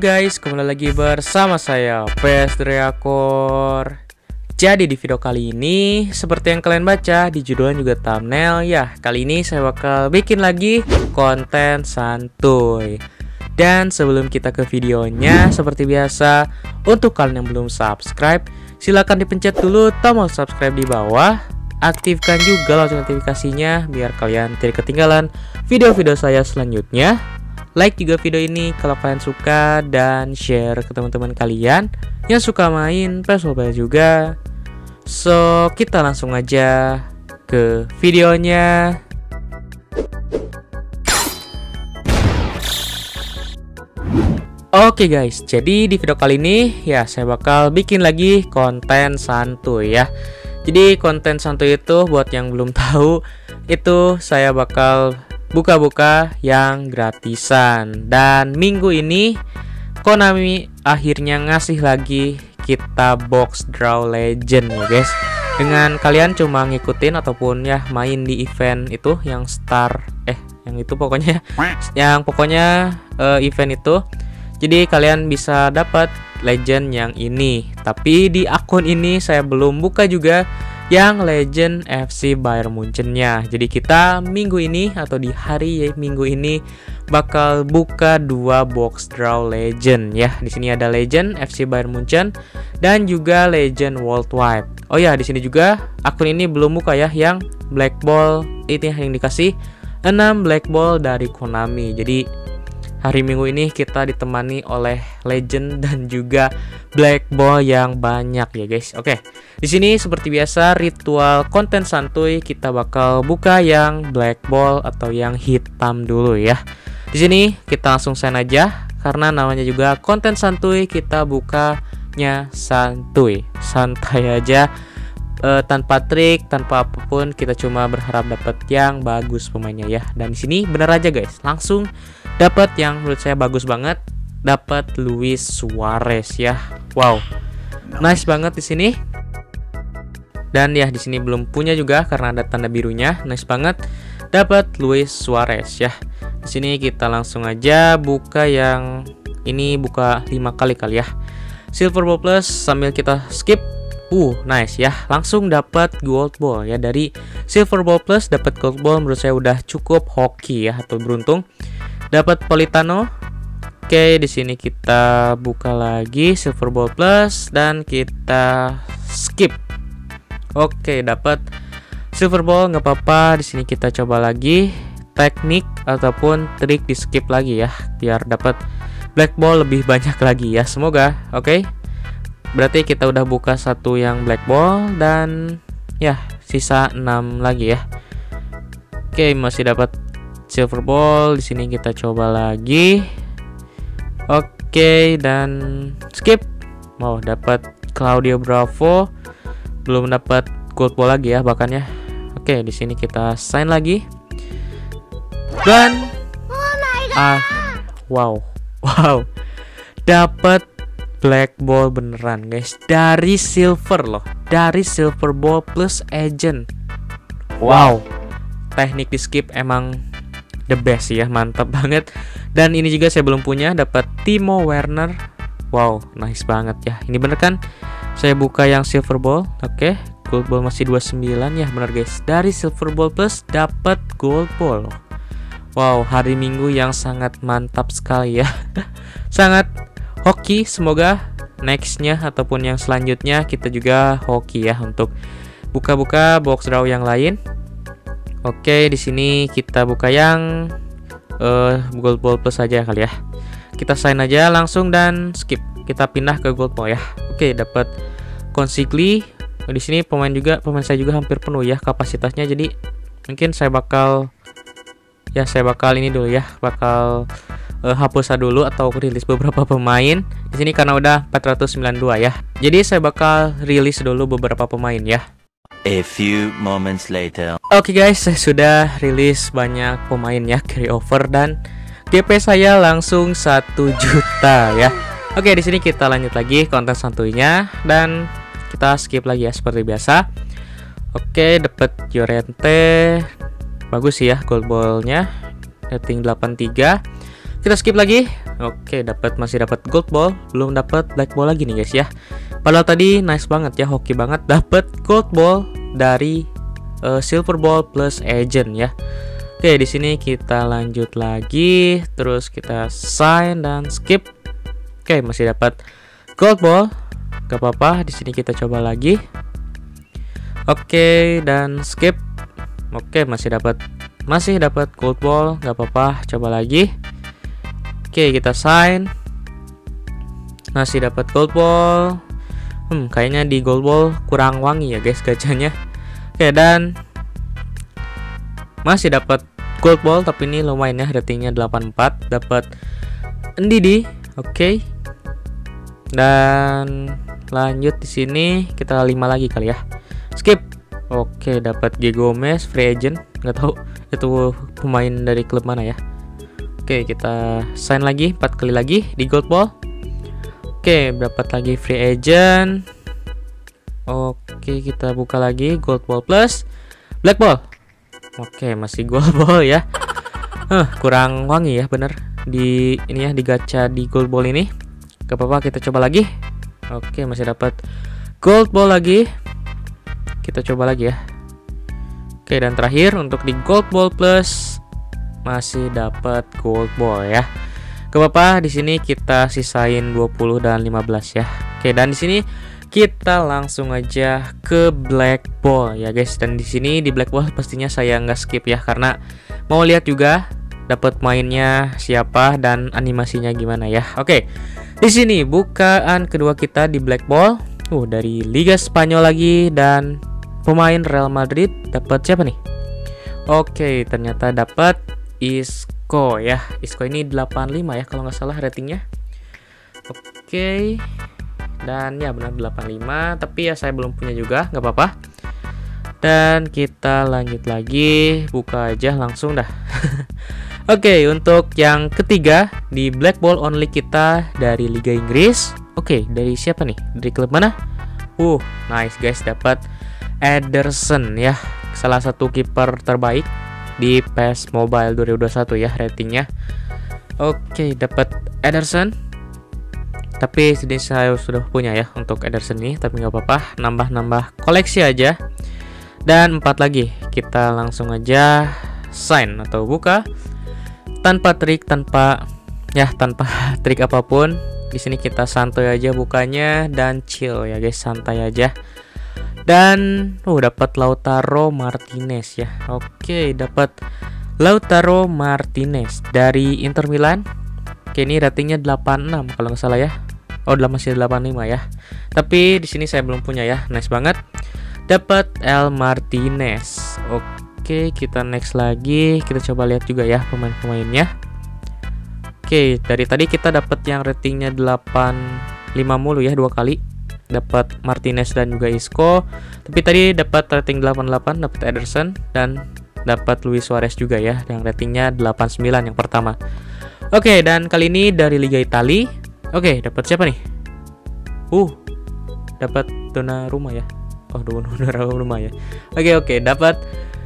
guys, kembali lagi bersama saya PS Dreakor. Jadi di video kali ini, seperti yang kalian baca di judul juga thumbnail ya, kali ini saya bakal bikin lagi konten santuy. Dan sebelum kita ke videonya, seperti biasa, untuk kalian yang belum subscribe, silahkan dipencet dulu tombol subscribe di bawah. Aktifkan juga lonceng notifikasinya biar kalian tidak ketinggalan video-video saya selanjutnya. Like juga video ini kalau kalian suka, dan share ke teman-teman kalian yang suka main PS Mobile juga. So, kita langsung aja ke videonya. Oke guys, jadi di video kali ini ya saya bakal bikin lagi konten santuy ya. Jadi konten santuy itu buat yang belum tahu, itu saya bakal buka-buka yang gratisan. Dan minggu ini Konami akhirnya ngasih lagi kita box draw legend ya guys. Dengan kalian cuma ngikutin ataupun ya main di event itu yang star yang itu pokoknya yang event itu. Jadi kalian bisa dapat legend yang ini. Tapi di akun ini saya belum buka juga yang legend FC Bayern Munchen-nya. Jadi kita minggu ini atau di hari minggu ini bakal buka 2 box draw legend ya. Di sini ada legend FC Bayern Munchen dan juga legend worldwide. Oh ya, di sini juga akun ini belum buka ya yang black ball, ini yang dikasih 6 black ball dari Konami. Jadi hari minggu ini kita ditemani oleh legend dan juga black ball yang banyak ya guys. Oke. Di sini seperti biasa ritual konten santuy, kita bakal buka yang black ball atau yang hitam dulu ya. Di sini kita langsung sign aja karena namanya juga konten santuy, kita bukanya santuy. Santai aja. Tanpa trik, tanpa apapun, kita cuma berharap dapat yang bagus pemainnya ya. Dan di sini bener aja guys, langsung dapat yang menurut saya bagus banget, dapat Luis Suarez ya. Wow, nice banget di sini. Dan ya di sini belum punya juga karena ada tanda birunya, nice banget, dapat Luis Suarez ya. Di sini kita langsung aja buka yang ini, buka 5 kali ya. Silver Ball Plus sambil kita skip. Nice ya, langsung dapat gold ball ya. Dari Silver Ball Plus dapat gold ball menurut saya udah cukup hoki ya, atau beruntung. Dapat Politano. Oke, di sini kita buka lagi Silver Ball Plus dan kita skip. Oke, dapat Silver Ball, nggak apa-apa. Di sini kita coba lagi teknik ataupun trik di skip lagi ya, biar dapat black ball lebih banyak lagi ya. Semoga oke. Berarti kita udah buka 1 yang black ball dan ya sisa 6 lagi ya. Oke, masih dapat silver ball. Di sini kita coba lagi. Oke, dan skip. Mau dapat Claudio Bravo. Belum dapat gold ball lagi ya bahkan ya. Oke, di sini kita sign lagi. Dan wow. Dapat black ball beneran guys, dari silver loh, dari Silver Ball Plus agent. Wow, teknik di skip emang the best ya, mantap banget. Dan ini juga saya belum punya, dapat Timo Werner. Wow, nice banget ya. Ini bener kan saya buka yang silver ball. Oke, gold ball masih 29 ya, bener guys. Dari Silver Ball Plus dapat gold ball. Wow, hari Minggu yang sangat mantap sekali ya. Sangat hoki. Semoga nextnya ataupun yang selanjutnya kita juga hoki ya untuk buka-buka box draw yang lain. Oke, di sini kita buka yang gold ball plus saja kali ya. Kita sign aja langsung dan skip. Kita pindah ke gold ball ya. Oke, dapat Consigli. Di sini pemain saya juga hampir penuh ya kapasitasnya. Jadi mungkin saya bakal ini dulu ya, bakal hapus dulu atau rilis beberapa pemain di sini karena udah 492 ya. Jadi saya bakal rilis dulu beberapa pemain ya. A few moments later. Oke guys, saya sudah rilis banyak pemain ya, carry over, dan GP saya langsung 1 juta ya. Oke, di sini kita lanjut lagi konten santuynya dan kita skip lagi ya seperti biasa. Oke, dapat Llorente. Bagus sih ya gold ballnya, rating 83. Kita skip lagi. Oke, masih dapat gold ball, belum dapat black ball lagi nih guys ya. Padahal tadi nice banget ya, hoki banget dapat gold ball dari silver ball plus agent ya. Oke, di sini kita lanjut lagi, terus kita sign dan skip. Oke, masih dapat gold ball, gak apa-apa. Di sini kita coba lagi. Oke, dan skip. Oke, masih dapat gold ball, gak apa-apa. Coba lagi. Oke, kita sign. Masih dapat gold ball. Kayaknya di gold ball kurang wangi ya guys gacanya. Oke, dan masih dapat gold ball, tapi ini lumayan ya, ratingnya 84. Dapat NDD. Oke. Dan lanjut di sini kita 5 lagi kali ya. Skip. Oke, dapat G Gomez free agent. Nggak tahu itu pemain dari klub mana ya. Oke, kita sign lagi 4 kali lagi di gold ball. Oke, dapat lagi free agent. Oke, kita buka lagi gold ball plus black ball. Oke, masih gold ball ya. Kurang wangi ya bener di ini ya, di gacha di gold ball ini. Gak apa-apa, kita coba lagi. Oke, masih dapat gold ball lagi. Kita coba lagi ya. Oke, dan terakhir untuk di gold ball plus masih dapat gold ball ya. Gak apa-apa, di sini kita sisain 20 dan 15 ya. Oke, dan di sini kita langsung aja ke black ball ya guys. Dan di sini di black ball pastinya saya nggak skip ya, karena mau lihat juga dapat mainnya siapa dan animasinya gimana ya. Oke, di sini bukaan kedua kita di black ball. Dari Liga Spanyol lagi, dan pemain Real Madrid. Dapat siapa nih? Oke, ternyata dapat Isco ya. Isco ini 85 ya kalau nggak salah ratingnya. Oke. Dan ya benar 85, tapi ya saya belum punya juga, nggak apa-apa. Dan kita lanjut lagi, buka aja langsung dah. Oke, untuk yang ketiga di black ball only kita dari Liga Inggris. Oke, dari siapa nih? Dari klub mana? Nice guys, dapat Ederson ya, salah satu kiper terbaik di PES Mobile 2021 ya ratingnya. Oke, dapat Ederson. Tapi sedih saya sudah punya ya untuk Ederson ini, tapi nggak apa-apa, nambah koleksi aja. Dan 4 lagi, kita langsung aja sign atau buka tanpa trik apapun. Di sini kita santai aja bukanya dan chill ya guys, santai aja. Dan dapat Lautaro Martinez ya. Oke, dapat Lautaro Martinez dari Inter Milan. Oke, ini ratingnya 86 kalau nggak salah ya. Masih 85 ya. Tapi di sini saya belum punya ya. Nice banget. Dapat El Martinez. Oke, kita next lagi. Kita coba lihat juga ya pemain-pemainnya. Oke, dari tadi kita dapat yang ratingnya 85 mulu ya, 2 kali. Dapat Martinez dan juga Isco. Tapi tadi dapat rating 88, dapat Ederson dan dapat Luis Suarez juga ya, yang ratingnya 89 yang pertama. Oke, dan kali ini dari Liga Italia. Oke, dapat siapa nih? Dapat Donnarumma ya. Donnarumma ya. Oke, dapat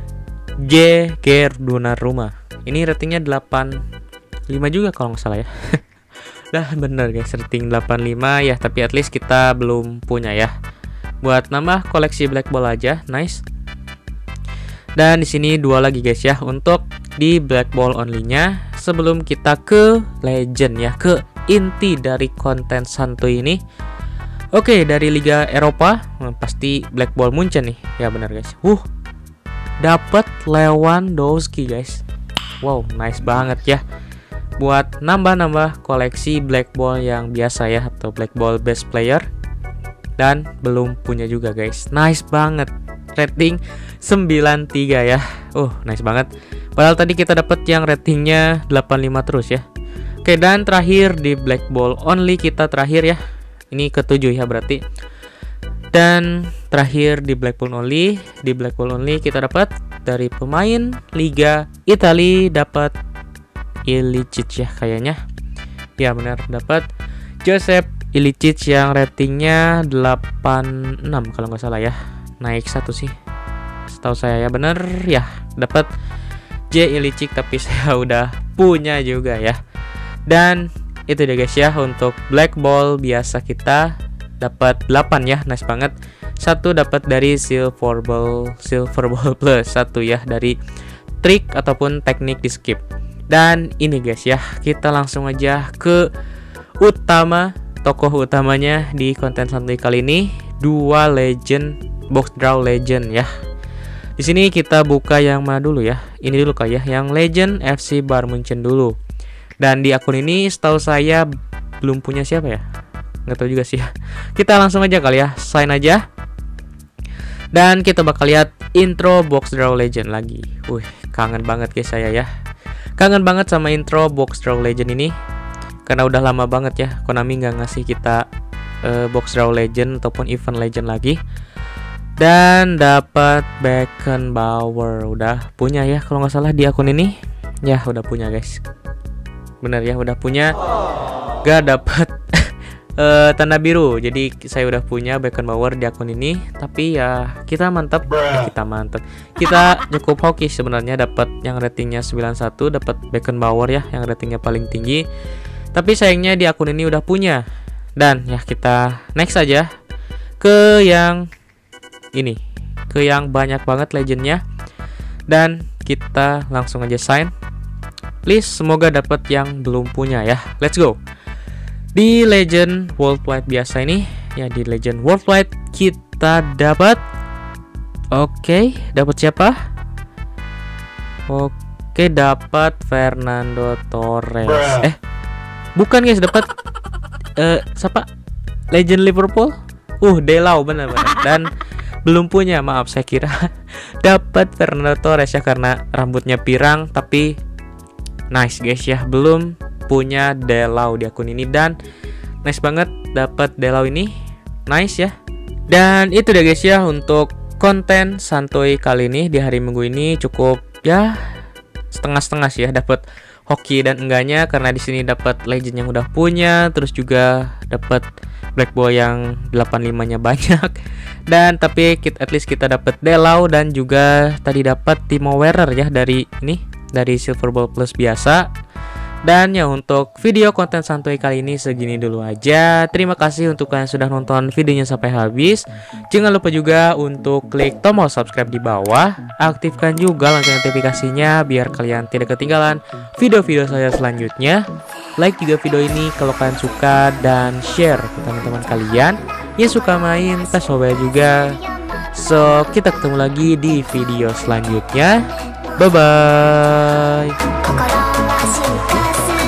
Donnarumma. Ini ratingnya 85 juga kalau nggak salah ya. Dah bener guys, rating 85 ya, tapi at least kita belum punya ya. Buat nambah koleksi black ball aja, nice. Dan di sini 2 lagi guys ya untuk di black ball only-nya. Sebelum kita ke legend ya, ke inti dari konten santuy ini. Oke, dari Liga Eropa, pasti black ball Munchen nih. Ya benar guys. Dapat Lewandowski guys. Wow, nice banget ya. Buat nambah koleksi black ball yang biasa ya, atau black ball best player. Dan belum punya juga guys. Nice banget. Rating 93 ya. Nice banget. Padahal tadi kita dapat yang ratingnya 85 terus ya. Oke, dan terakhir di black ball only kita terakhir ya. Ini ke-7 ya berarti. Dan terakhir di black ball only, kita dapat dari pemain Liga Italia, dapat Ilicic ya kayaknya. Ya benar, dapat Josep Ilicic yang ratingnya 86 kalau nggak salah ya. Naik 1 sih, setahu saya ya. Bener ya, dapat J Ilicic, tapi saya udah punya juga ya. Dan itu dia guys ya, untuk black ball biasa kita dapat 8 ya, nice banget. Satu dapat dari silver ball plus, satu ya dari trik ataupun teknik di skip. Dan ini guys ya, kita langsung aja ke tokoh utamanya di konten santuy kali ini, 2 legend box draw legend ya. Di sini kita buka yang mana dulu ya? Ini dulu kali ya, yang legend FC Bayern Munchen dulu. Dan di akun ini setahu saya belum punya siapa ya? Nggak tahu juga sih. Kita langsung aja kali ya, sign aja. Dan kita bakal lihat intro box draw legend lagi. Wih, kangen banget guys saya ya. Kangen banget sama intro box draw legend ini. Karena udah lama banget ya Konami nggak ngasih kita box draw legend ataupun event legend lagi. Dan dapat Beckenbauer, udah punya ya kalau nggak salah di akun ini. Ya udah punya guys. Bener ya, udah punya. Gak dapat tanda biru. Jadi saya udah punya Beckenbauer di akun ini. Tapi ya kita mantap. Kita cukup hoki sebenarnya, dapat yang ratingnya 91, dapat Beckenbauer ya yang ratingnya paling tinggi. Tapi sayangnya di akun ini udah punya. Dan ya kita next aja ke yang ini, ke yang banyak banget legendnya. Dan kita langsung aja sign. Please semoga dapat yang belum punya ya. Let's go. Di legend worldwide biasa ini ya, di legend worldwide kita dapat dapat siapa? Dapat Fernando Torres. Bukan guys, dapat siapa? Legend Liverpool. Delau benar. Dan belum punya, maaf, saya kira dapat Fernando Torres ya karena rambutnya pirang, tapi nice guys ya, belum punya Delau di akun ini. Dan nice banget dapat Delau ini, nice ya. Dan itu deh guys ya untuk konten santuy kali ini di hari Minggu ini, cukup ya setengah-setengah sih ya, dapat hoki dan enggaknya karena di sini dapat legend yang udah punya, terus juga dapat black ball yang 85-nya banyak. Dan tapi at least kita dapat Delau dan juga tadi dapat Timo Werner ya dari silver ball plus biasa. Dan ya untuk video konten santuy kali ini segini dulu aja. Terima kasih untuk kalian sudah nonton videonya sampai habis. Jangan lupa juga untuk klik tombol subscribe di bawah. Aktifkan juga lonceng notifikasinya biar kalian tidak ketinggalan video-video saya selanjutnya. Like juga video ini kalau kalian suka dan share ke teman-teman kalian yang suka main PES Mobile juga. So kita ketemu lagi di video selanjutnya. Bye bye.